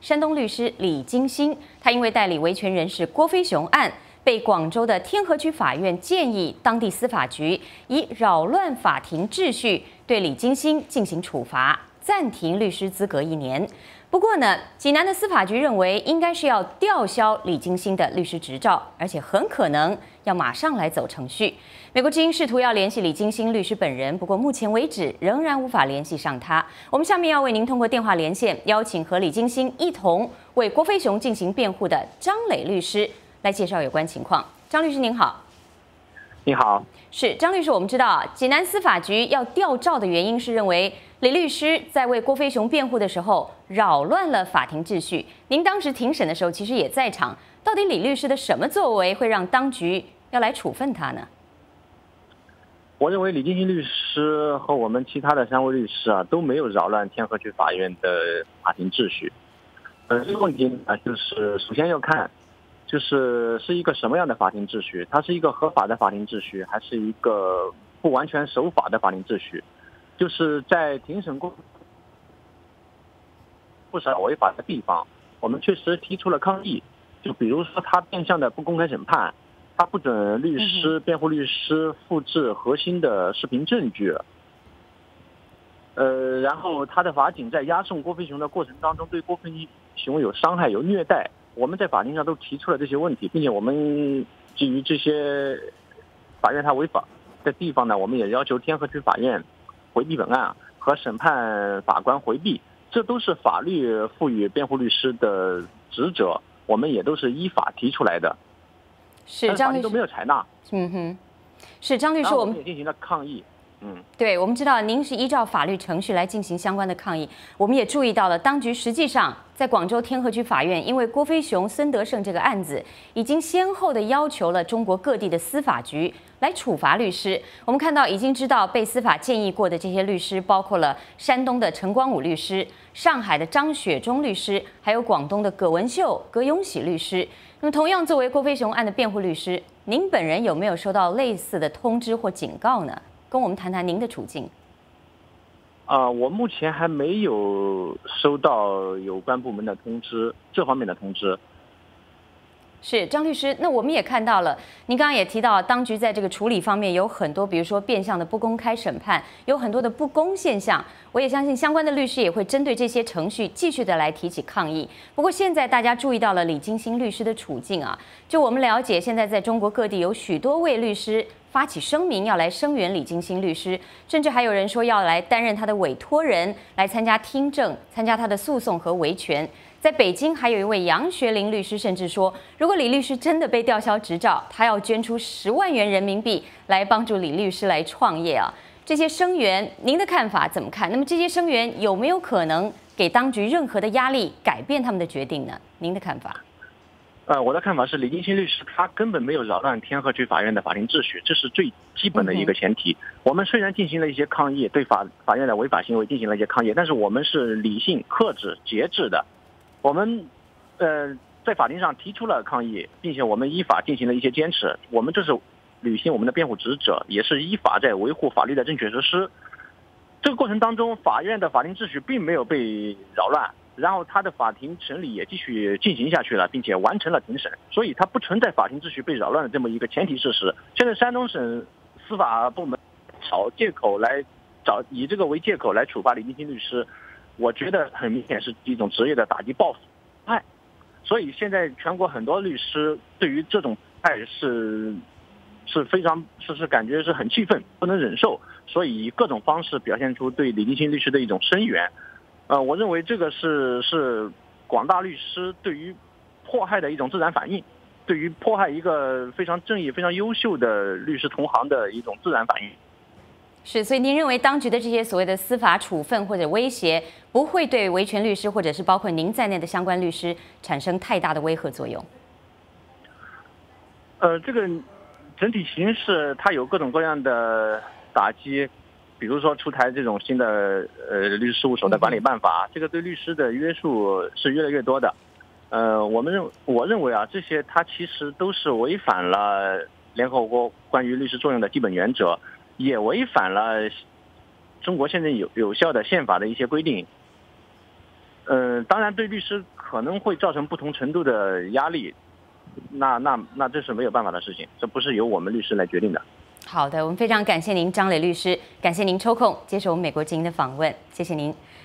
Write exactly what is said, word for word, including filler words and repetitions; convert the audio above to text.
山东律师李金星，他因为代理维权人士郭飞雄案，被广州的天河区法院建议当地司法局以扰乱法庭秩序对李金星进行处罚，暂停律师资格一年。不过呢，济南的司法局认为应该是要吊销李金星的律师执照，而且很可能要马上来走程序。美国之音试图要联系李金星律师本人，不过目前为止仍然无法联系上他。我们下面要为您通过电话连线，邀请和李金星一同为郭飞雄进行辩护的张磊律师来介绍有关情况。张律师您好。 你好， 是张律师，我们知道济南司法局要吊照的原因是认为李律师在为郭飞雄辩护的时候扰乱了法庭秩序。您当时庭审的时候其实也在场，到底李律师的什么作为会让当局要来处分他呢？ 我认为李金星律师和我们其他的三位律师啊都没有扰乱天河区法院的法庭秩序。呃，这个问题呢，就是首先要看。就是是一个什么样的法庭秩序？它是一个合法的法庭秩序，还是一个不完全守法的法庭秩序？就是在庭审过不少违法的地方，我们确实提出了抗议。就比如说，他变相的不公开审判，他不准律师、辩护律师复制核心的视频证据。呃，然后他的法警在押送郭飞雄的过程当中，对郭飞雄有伤害、有虐待。我们在法庭上都提出了这些问题，并且我们基于这些法院它违法的地方呢，我们也要求天河区法院回避本案和审判法官回避，这都是法律赋予辩护律师的职责，我们也都是依法提出来的。 是张律师都没有采纳。 嗯哼，是张律师， 我们也进行了抗议。嗯， 对，我们知道您是依照法律程序来进行相关的抗议。我们也注意到了，当局实际上在广州天河区法院，因为郭飞雄、孙德胜这个案子，已经先后的要求了中国各地的司法局来处罚律师。我们看到，已经知道被司法建议过的这些律师，包括了山东的陈光武律师、上海的张雪忠律师，还有广东的葛文秀、葛永喜律师。那么，同样作为郭飞雄案的辩护律师，您本人有没有收到类似的通知或警告呢？跟我们谈谈您的处境。 啊、呃，我目前还没有收到有关部门的通知，这方面的通知。 是张律师，那我们也看到了，您刚刚也提到，当局在这个处理方面有很多，比如说变相的不公开审判，有很多的不公现象。我也相信相关的律师也会针对这些程序继续的来提起抗议。不过现在大家注意到了李金星律师的处境啊，就我们了解，现在在中国各地有许多位律师发起声明要来声援李金星律师，甚至还有人说要来担任他的委托人，来参加听证、参加他的诉讼和维权。在北京，还有一位杨学林律师，甚至说，如果李律师真的被吊销执照，他要捐出十万元人民币来帮助李律师来创业啊！这些声援，您的看法怎么看？那么这些声援有没有可能给当局任何的压力，改变他们的决定呢？您的看法？ 呃，我的看法是，李金星律师他根本没有扰乱天河区法院的法定秩序，这是最基本的一个前提。嗯、我们虽然进行了一些抗议，对法法院的违法行为进行了一些抗议，但是我们是理性、克制、节制的。我们呃在法庭上提出了抗议，并且我们依法进行了一些坚持。我们这是履行我们的辩护职责，也是依法在维护法律的正确实施。这个过程当中，法院的法定秩序并没有被扰乱。然后他的法庭审理也继续进行下去了，并且完成了庭审，所以它不存在法庭秩序被扰乱的这么一个前提事实。现在山东省司法部门找借口来找以这个为借口来处罚李金星律师，我觉得很明显是一种职业的打击报复派。所以现在全国很多律师对于这种派是是非常是是感觉是很气愤，不能忍受，所以以各种方式表现出对李金星律师的一种声援。呃，我认为这个是是广大律师对于迫害的一种自然反应，对于迫害一个非常正义、非常优秀的律师同行的一种自然反应。 是，所以您认为当局的这些所谓的司法处分或者威胁，不会对维权律师或者是包括您在内的相关律师产生太大的威吓作用？ 呃，这个整体形势它有各种各样的打击。比如说出台这种新的呃律师事务所的管理办法，这个对律师的约束是越来越多的。呃，我们认我认为啊，这些它其实都是违反了联合国关于律师作用的基本原则，也违反了中国现在有有效的宪法的一些规定。 呃，当然对律师可能会造成不同程度的压力，那那那这是没有办法的事情，这不是由我们律师来决定的。 好的，我们非常感谢您，张磊律师，感谢您抽空接受我们美国之音的访问，谢谢您。